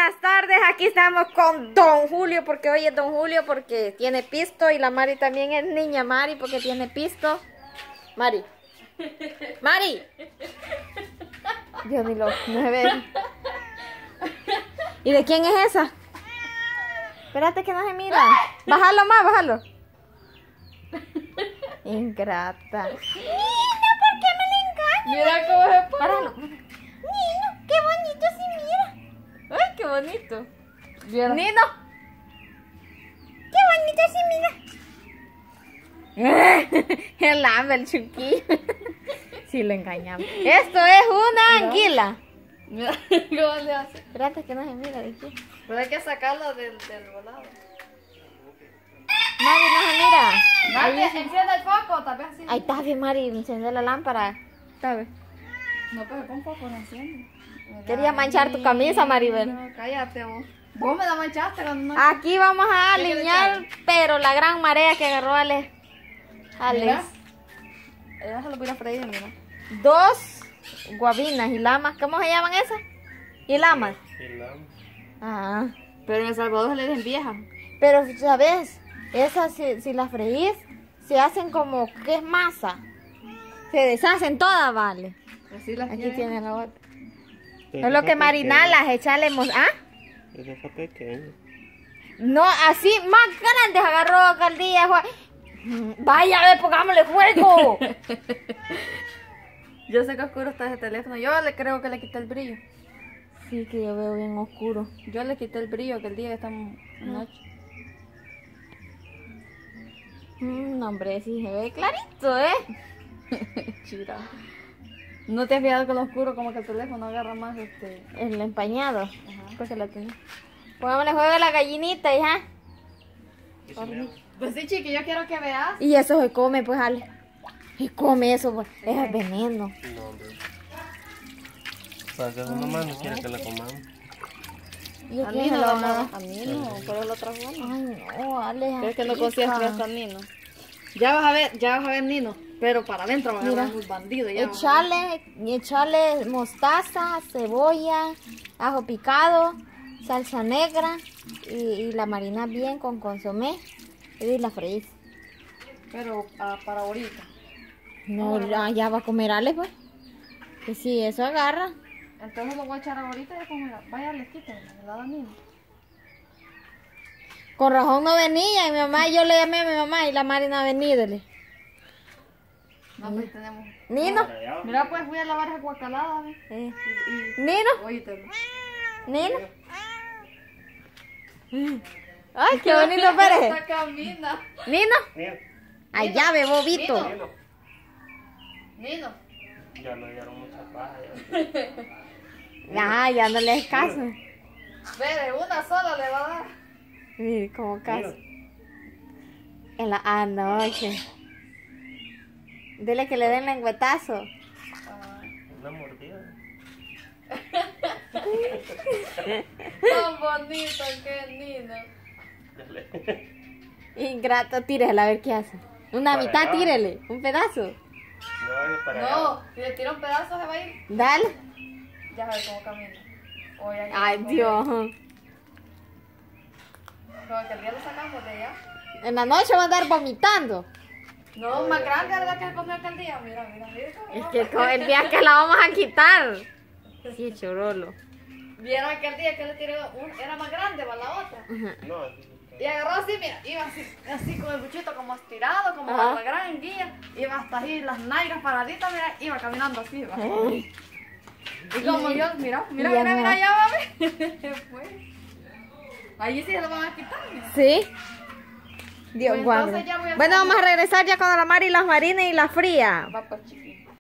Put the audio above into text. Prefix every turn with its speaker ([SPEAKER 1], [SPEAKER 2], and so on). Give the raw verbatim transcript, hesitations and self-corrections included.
[SPEAKER 1] buenas tardes. Aquí estamos con Don Julio, porque hoy es Don Julio porque tiene pisto, y la Mari también es niña Mari porque tiene pisto. Mari. Mari. Dios ni lo no se ve. ¿Y de quién es esa? Espérate que no se mira. Bájalo más, bájalo. Ingrata. Nino, ¿por qué me le engañas?
[SPEAKER 2] Mira cómo se pone.
[SPEAKER 1] Páralo. Nino, qué bonito se mira.
[SPEAKER 2] Ay, qué bonito.
[SPEAKER 1] Nino. Qué bonito se mira. El hambre, el chiquillo. Sí, lo engañamos. Esto es una
[SPEAKER 2] Mira.
[SPEAKER 1] anguila.
[SPEAKER 2] Mira cómo le hace.
[SPEAKER 1] Espérate que no se mira de aquí.
[SPEAKER 2] Pero hay que sacarla del, del volado.
[SPEAKER 1] Mari, no se mira.
[SPEAKER 2] Mari, enciende el foco, tal vez así.
[SPEAKER 1] Ahí está bien, Mari, enciende la lámpara. ¿Sabes?
[SPEAKER 2] No, pero con foco no enciende.
[SPEAKER 1] Quería manchar tu camisa, Maribel.
[SPEAKER 2] No, cállate vos. Vos me la manchaste cuando no.
[SPEAKER 1] Aquí vamos a
[SPEAKER 2] ¿Qué quieres
[SPEAKER 1] alinear, pero la gran marea que agarró Ale. Alex.
[SPEAKER 2] Mira. Ella se lo voy a freír, mira.
[SPEAKER 1] Dos guabinas y lamas. ¿Cómo se llaman esas? Y lamas. Ah.
[SPEAKER 2] Pero en El Salvador se le dicen viejas.
[SPEAKER 1] Pero, ¿sabes? Esas, si, si las freís, se hacen como que es masa. Se deshacen todas, vale.
[SPEAKER 2] Así las
[SPEAKER 1] Aquí
[SPEAKER 2] quieren.
[SPEAKER 1] tiene la otra. Es lo que marinalas, echarle mos... ¿Ah?
[SPEAKER 3] Esa está pequeña.
[SPEAKER 1] No, así, más grandes agarró aquel día. jue- Vaya, a ver, pongámosle juego.
[SPEAKER 2] Yo sé que oscuro está ese teléfono. Yo le creo que le quité el brillo.
[SPEAKER 1] Sí, que yo veo bien oscuro.
[SPEAKER 2] Yo le quité el brillo aquel día que estamos en noche.
[SPEAKER 1] Mm, no, hombre, sí se ve clarito, ¿eh?
[SPEAKER 2] Chira. ¿No te has fijado que lo oscuro como que el teléfono agarra más este?
[SPEAKER 1] El empañado.
[SPEAKER 2] Ajá.
[SPEAKER 1] Pues la tenés. Pongámosle juego a la gallinita, hija.
[SPEAKER 2] Pues sí, chiqui, yo quiero que veas.
[SPEAKER 1] Y eso se come, pues, Ale. Y come eso, pues. Eso es veneno.
[SPEAKER 3] No, hombre. Para que su mamá no quiere que la comamos.
[SPEAKER 1] ¿Y
[SPEAKER 2] A
[SPEAKER 1] quién
[SPEAKER 2] mí
[SPEAKER 1] se
[SPEAKER 2] no,
[SPEAKER 1] lo va a
[SPEAKER 2] no,
[SPEAKER 1] dar?
[SPEAKER 2] a mí no, pero lo trajo a mí.
[SPEAKER 1] Ay, no, Ale.
[SPEAKER 2] Es que no
[SPEAKER 1] chica.
[SPEAKER 2] consigas hasta Nino. Ya vas a ver, ya vas a ver Nino. Pero para adentro van a
[SPEAKER 1] Mira.
[SPEAKER 2] agarrar los bandidos. Ya vas a ver.
[SPEAKER 1] Echarle, echarle mostaza, cebolla, ajo picado, salsa negra y, y la marinas bien con consomé y la freís.
[SPEAKER 2] Pero ah, para ahorita.
[SPEAKER 1] No, ya, ya va a comer Ale, pues. Que si eso agarra.
[SPEAKER 2] Entonces lo voy a echar ahorita y después me la... Vaya, les quiten, me la da Nino.
[SPEAKER 1] Con razón no venía y mi mamá, yo le llamé a mi mamá y la Mari no ha venido. le-
[SPEAKER 2] No, pues tenemos...
[SPEAKER 1] Nino.
[SPEAKER 2] Mira, pues fui a lavar esa guacalada, ¿ves?
[SPEAKER 1] Eh,
[SPEAKER 2] Y... y...
[SPEAKER 1] Nino.
[SPEAKER 2] Oíste.
[SPEAKER 1] Nino. Ay, qué bonito Pérez.
[SPEAKER 2] Esta camina.
[SPEAKER 1] Nino. Allá ve, bobito.
[SPEAKER 2] Nino. Nino.
[SPEAKER 3] Ya no dieron mucha paja. Ya.
[SPEAKER 1] Ah, ya no le es caso.
[SPEAKER 2] Ve, de una sola le va a dar.
[SPEAKER 1] Mire, como caso. En la anoche. Dile que le den lengüetazo.
[SPEAKER 3] Una mordida.
[SPEAKER 2] Tan bonito que es Nino.
[SPEAKER 1] Ingrato, tírela a ver qué hace. Una
[SPEAKER 3] Para
[SPEAKER 1] mitad,
[SPEAKER 3] allá.
[SPEAKER 1] tírele. Un pedazo.
[SPEAKER 3] No, es para
[SPEAKER 2] No,
[SPEAKER 3] allá.
[SPEAKER 2] si le tira un pedazo se va a ir.
[SPEAKER 1] Dale.
[SPEAKER 2] Ya sabes cómo camina. O ya-
[SPEAKER 1] Ay,
[SPEAKER 2] como-
[SPEAKER 1] Dios.
[SPEAKER 2] Como que el día lo sacamos de allá.
[SPEAKER 1] En la noche va a andar vomitando.
[SPEAKER 2] No, más grande es la que se comió aquel día. Mira, mira, mira.
[SPEAKER 1] Es que co- el día que la vamos a quitar. Sí, chorolo.
[SPEAKER 2] Vieron aquel día que le tiró un, era más grande para la otra.
[SPEAKER 3] No,
[SPEAKER 2] Y agarró así, mira, iba así, así con el buchito como estirado, como
[SPEAKER 1] Ajá.
[SPEAKER 2] la gran guía. Iba hasta ahí las nalgas paraditas, mira, iba caminando así, va.
[SPEAKER 1] Ay.
[SPEAKER 2] Y como yo, mira, mira,
[SPEAKER 1] Y
[SPEAKER 2] mira,
[SPEAKER 1] ya
[SPEAKER 2] mira,
[SPEAKER 1] no.
[SPEAKER 2] ya va a ver. Pues. Ahí sí se lo van a quitar, mira.
[SPEAKER 1] Sí. Dios
[SPEAKER 2] Pues
[SPEAKER 1] guarde.
[SPEAKER 2] entonces ya voy a
[SPEAKER 1] Bueno,
[SPEAKER 2] hacer-
[SPEAKER 1] vamos a regresar ya con la Mari, las marinas y la fría.
[SPEAKER 2] Va pues chiqui.